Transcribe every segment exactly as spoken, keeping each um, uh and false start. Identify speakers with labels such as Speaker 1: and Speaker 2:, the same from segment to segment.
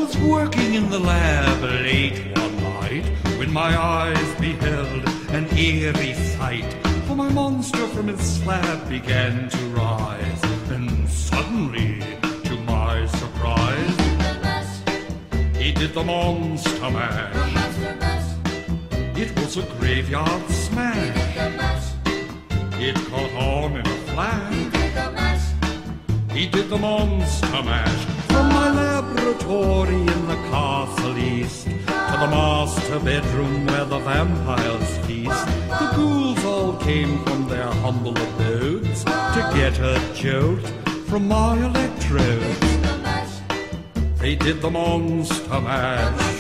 Speaker 1: was working in the lab late one night when my eyes beheld an eerie sight. For my monster from his slab began to rise, and suddenly, to my surprise, he did the monster mash. It was a graveyard smash. It caught on in a flash. He did the monster mash. From my laboratory in the castle east to the master bedroom where the vampires feast, the ghouls all came from their humble abodes to get a jolt from my electrodes. They did the monster mash.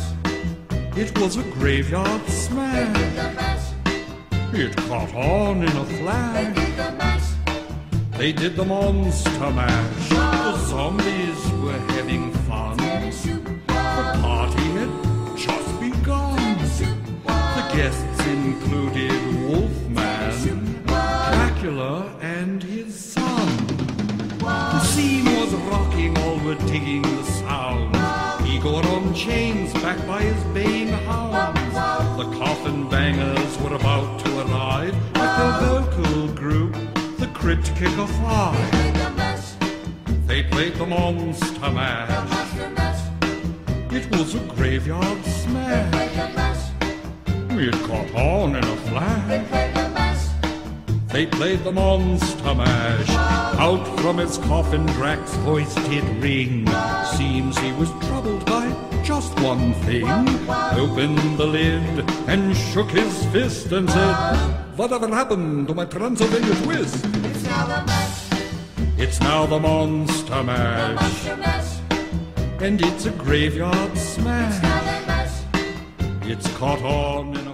Speaker 1: It was a graveyard smash. It caught on in a flash. They did the monster mash. The zombies were having fun. The party had just begun. The guests included Wolfman, Dracula, and his son. The scene was rocking, all were digging the sound. Igor on chains, backed by his baying hounds. The coffin bangers were about to arrive with their vocal group, the Crypt Kicker Five. They played the monster mash. It was a graveyard smash. It caught on in a flash. They played the monster mash. Out from his coffin Drac's voice did ring. Seems he was troubled by just one thing. Opened the lid and shook his fist and said, "Whatever happened to my Transylvania twist?"
Speaker 2: It's now the mash.
Speaker 1: It's now the monster mash.
Speaker 2: Monster mash.
Speaker 1: And it's a graveyard smash.
Speaker 2: It's now the mash.
Speaker 1: It's caught on in a